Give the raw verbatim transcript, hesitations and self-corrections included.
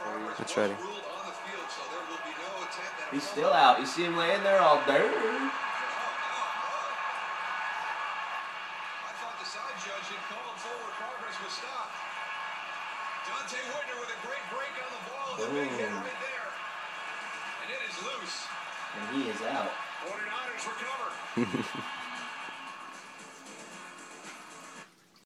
It's ready. He's still out. You see him laying there all dirty. I thought the side judge had called forward progress was stopped. Donte Witner with a great break on the ball. The big hit right there. And it is loose. And he is out. forty-niners recover.